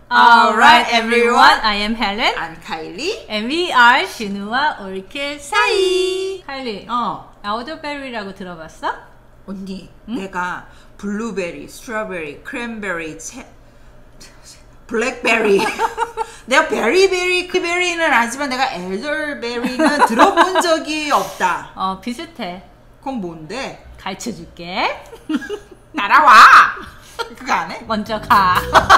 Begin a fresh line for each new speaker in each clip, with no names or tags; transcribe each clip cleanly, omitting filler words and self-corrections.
Alright everyone, I am Helen.
I'm Kylie.
And we are 진우와 올킬 사이. 카일리, 라우더베리라고 들어봤어?
언니, 내가 블루베리, 스트로베리, 크랜베리, 블랙베리 내가 베리는 알지만 내가 엘더베리는 들어본 적이 없다.
비슷해.
그건 뭔데?
가르쳐줄게.
따라와! 그거 안 해?
먼저 가.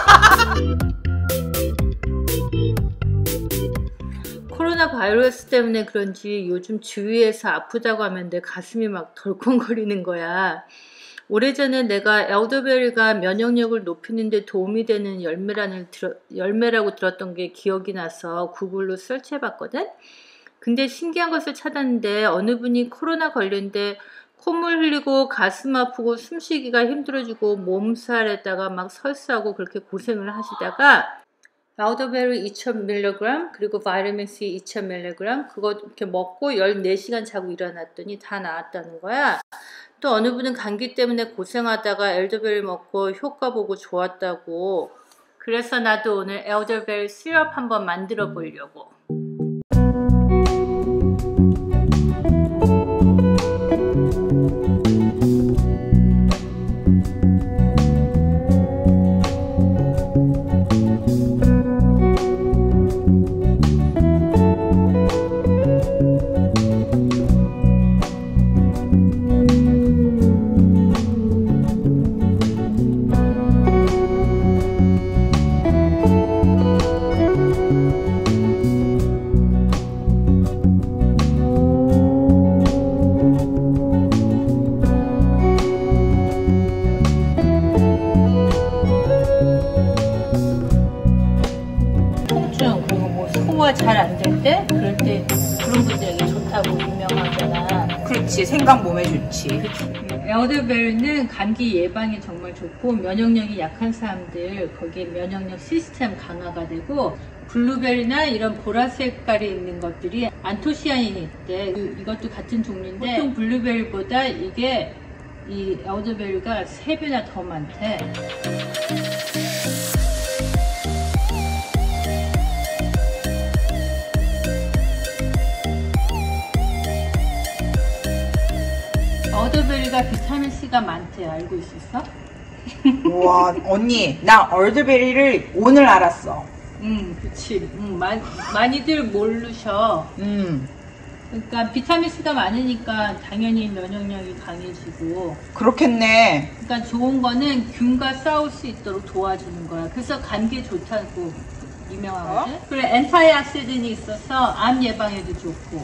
코로나 바이러스 때문에 그런지 요즘 주위에서 아프다고 하면 내 가슴이 막 덜컹거리는 거야. 오래전에 내가 엘더베리가 면역력을 높이는 데 도움이 되는 열매라고 들었던 게 기억이 나서 구글로 설치해봤거든. 근데 신기한 것을 찾았는데 어느 분이 코로나 걸렸는데 콧물 흘리고 가슴 아프고 숨쉬기가 힘들어지고 몸살에다가 막 설사하고 그렇게 고생을 하시다가 라우더베리 2000mg 그리고 바이타민C 2000mg 그거 이렇게 먹고 14시간 자고 일어났더니 다 나았다는 거야. 또 어느 분은 감기 때문에 고생하다가 엘더베리 먹고 효과 보고 좋았다고. 그래서 나도 오늘 엘더베리 시럽 한번 만들어 보려고. 소화 잘 안 될 때 그럴 때 그런 분들에게 좋다고 유명하잖아.
그렇지, 생강 몸에 좋지.
엘더베리는 감기 예방에 정말 좋고 면역력이 약한 사람들 거기에 면역력 시스템 강화가 되고, 블루베리나 이런 보라 색깔이 있는 것들이 안토시아닌이 있대. 이것도 같은 종류인데 보통 블루베리보다 이게 이 엘더베리가 3배나 더 많대. 엘더베리가 비타민C가 많대. 알고 있었어?
우와, 언니, 나 엘더베리를 오늘 알았어.
그치. 많이들 모르셔. 그러니까 비타민C가 많으니까 당연히 면역력이 강해지고.
그렇겠네.
그러니까 좋은 거는 균과 싸울 수 있도록 도와주는 거야. 그래서 감기에 좋다고 유명하거든. 그리고 엔타이아시딘이 있어서 암 예방에도 좋고.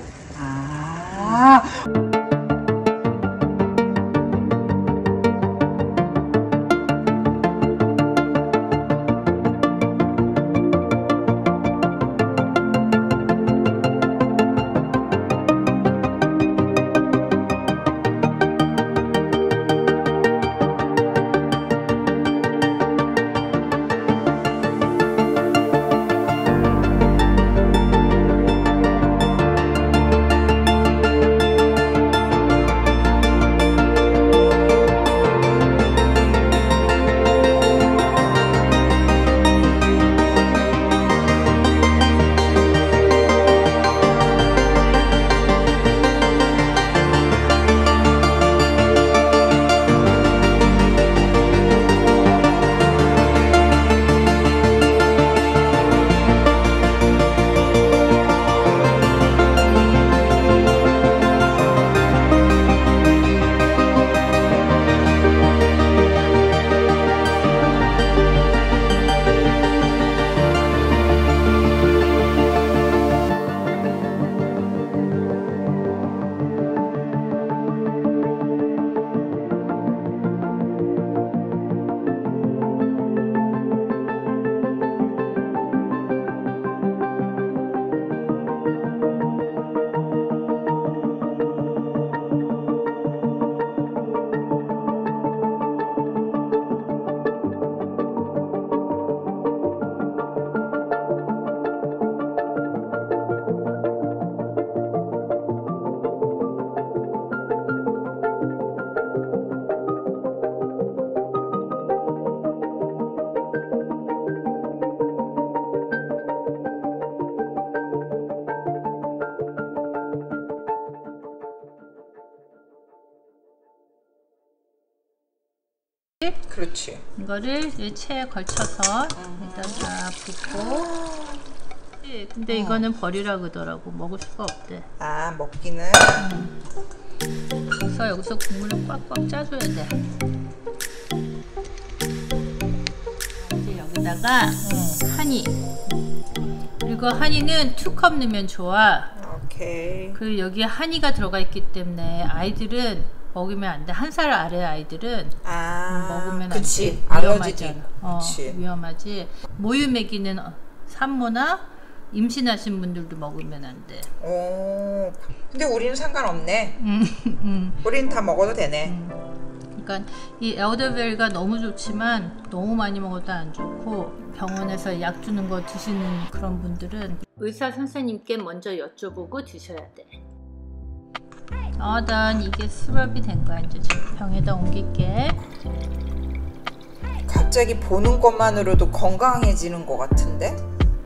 그렇지.
이거를 이제 체에 걸쳐서 여기다가 붓고. 근데 이거는 버리라 그러더라고. 먹을 수가 없대.
아, 먹기는.
그래서 여기서 국물을 꽉꽉 짜줘야 돼. 이제 여기다가 하니. 그리고 하니는 2컵 넣으면 좋아.
오케이.
그 여기에 하니가 들어가 있기 때문에 아이들은 먹으면 안 돼. 1살 아래 아이들은 먹으면
그치.
안 돼.
알러지지.
위험하잖아.
그치.
위험하지. 모유 먹이는 산모나 임신하신 분들도 먹으면 안 돼.
오. 근데 우리는 상관없네. 우리는 다 먹어도 되네.
그러니까 이 엘더베리가 너무 좋지만 너무 많이 먹어도 안 좋고 병원에서 약 주는 거 드시는 그런 분들은 의사 선생님께 먼저 여쭤보고 드셔야 돼. 난 이게 시럽이 된 거야. 이제 병에다 옮길게.
갑자기 보는 것만으로도 건강해지는 것 같은데?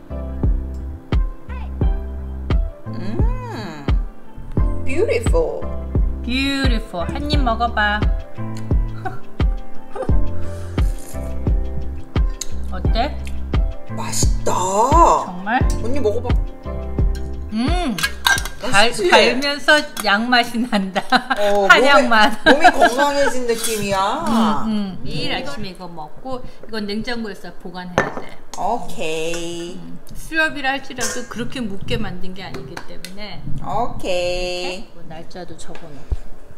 beautiful.
beautiful. 한 입 먹어봐. 어때?
맛있다.
정말?
언니 먹어봐. 맛있지?
달면서 양맛이 난다.
몸이
한약 맛.
건강해진 느낌이야.
매일 아침에 이거 먹고 이건 냉장고에서 보관해야 돼.
오케이.
수렵이라 할지라도 그렇게 묻게 만든 게 아니기 때문에.
오케이.
날짜도 적어놓고.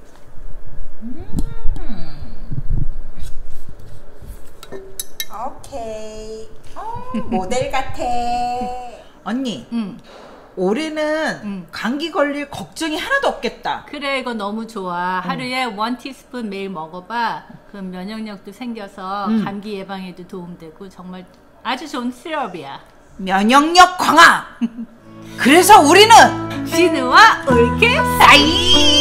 오케이. 모델 같아. 언니. 올해는 감기 걸릴 걱정이 하나도 없겠다.
그래, 이거 너무 좋아. 하루에 1티스푼 매일 먹어봐. 그럼 면역력도 생겨서 감기 예방에도 도움되고 정말 아주 좋은 시럽이야.
면역력 강화. 그래서 우리는
진우와 올케 사이.